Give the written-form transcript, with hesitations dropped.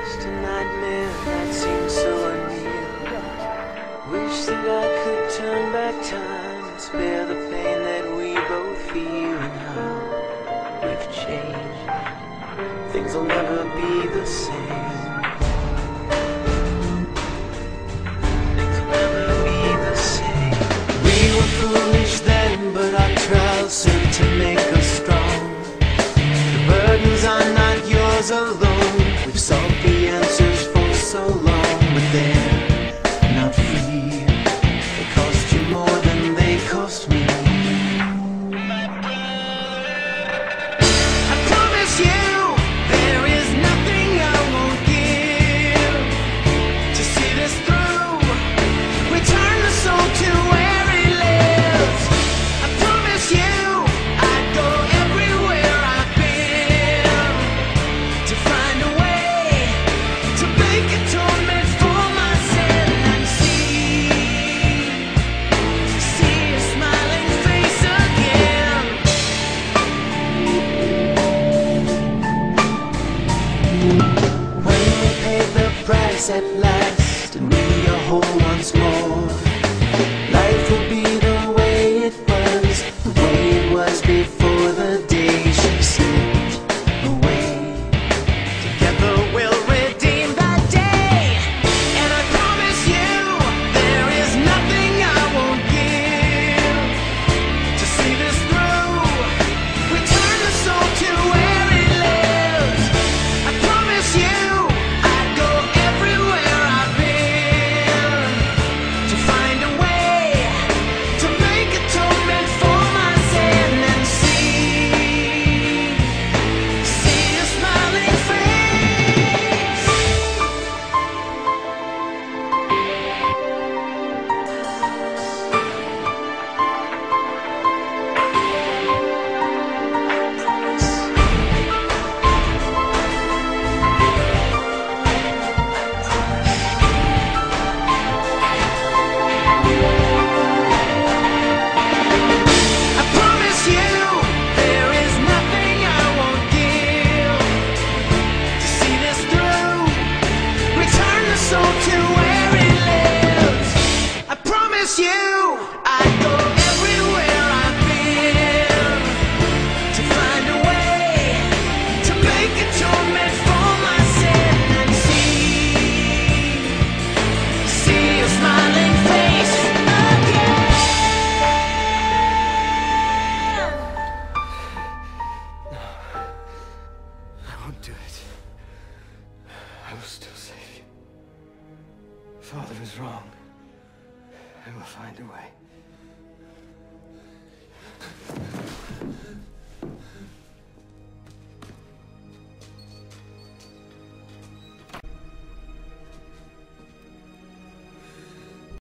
Just a nightmare that seems so unreal. Wish that I could turn back time and spare the pain that we both feel. And how we've changed, things will never be the same. Things will never be the same. We were foolish then, but our trials served to make us strong. The burdens are not yours alone. We've sought the answers for so long, but they're not free. They cost you more than they cost me. I promise you there is nothing I won't give to see this through. Return the soul to where it lives. I promise you I'd go everywhere I've been to find a way to make atonement for my sin and see a smiling face again. When we paid the price at last and we are whole once more, life will be the way it was before the day she slipped away. Together we'll redeem that day, and I promise you there is nothing I won't give to see this through. Return the soul to where it lives. I promise you I'd go everywhere I've been to find a way to make atonement for my sin and see a smiling face. I promise you there is nothing I won't give to see this through. Return the soul to where it lives. I promise you I'd go everywhere I've been to find a way to make atonement for my sin and see a smiling face again. I won't do it. I will still save you. Father is wrong. I will find a way.